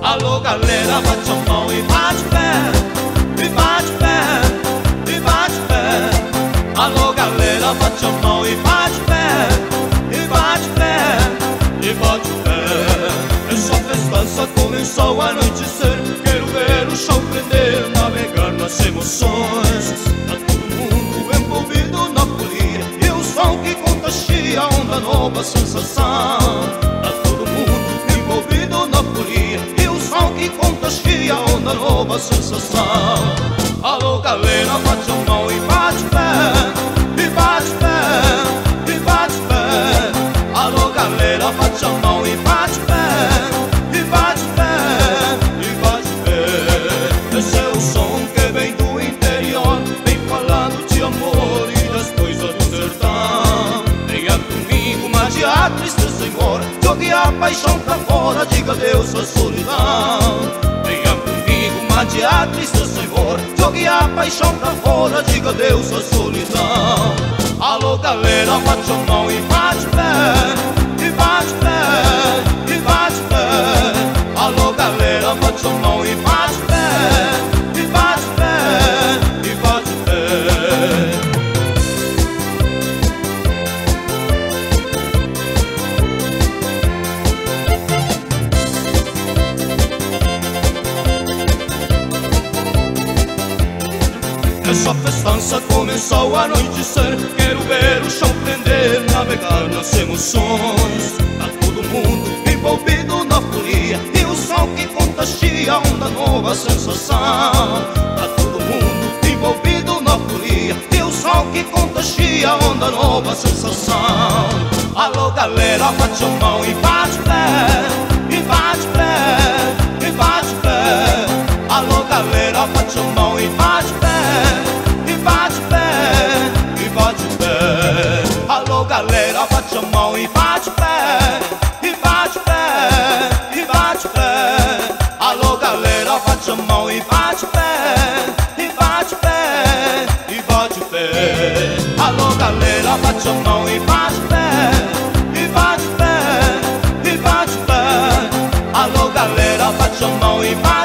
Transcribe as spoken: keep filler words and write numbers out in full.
Alô galera, bate a mão e bate pé, e bate pé, e bate pé. Alô galera, bate a mão e bate pé, e bate pé, e bate pé. Essa festança começou a anoitecer. Quero ver o chão prender, navegar nas emoções. Tá todo mundo envolvido na folia, e o som que contagia onda nova sensação. Tá todo mundo envolvido na folia, e o som que contagia onda nova sensação. Alô galera, bate a mão e bate pé, e bate pé, e bate pé. Alô galera, bate a mão e bate pé, e bate pé, e bate pé. Esse é o som que vem do interior, vem falando de amor e das coisas do sertão. Venha comigo, magia triste Senhor, jogue a paixão pra fora, diga adeus à solidão. Venha comigo, magia triste Senhor, jogue a paixão pra fora, diga adeus à solidão. Alô galera, bate a mão e bate pé, e bate pé, e bate pé. Alô galera, bate a mão e bate pé, e bate pé, e bate pé. Essa festança começou a anoitecer. Quero ver o chão prender, navegar nas emoções. Tá todo mundo envolvido na folia, e o som que contagia onda nova sensação. Tá todo mundo envolvido na folia, e o som que contagia onda nova sensação. Alô galera, bate a mão e bate pé, e bate pé, e bate pé. Alô galera, bate a mão e bate pé, e bate pé, e bate pé. Alô galera, bate a mão e bate pé, e bate pé, e bate pé. Alô galera, bate a mão e bate pé, e bate pé, e bate pé. Alô galera, bate a mão e bate pé, e bate pé, e bate pé. Alô galera, bate a mão e bate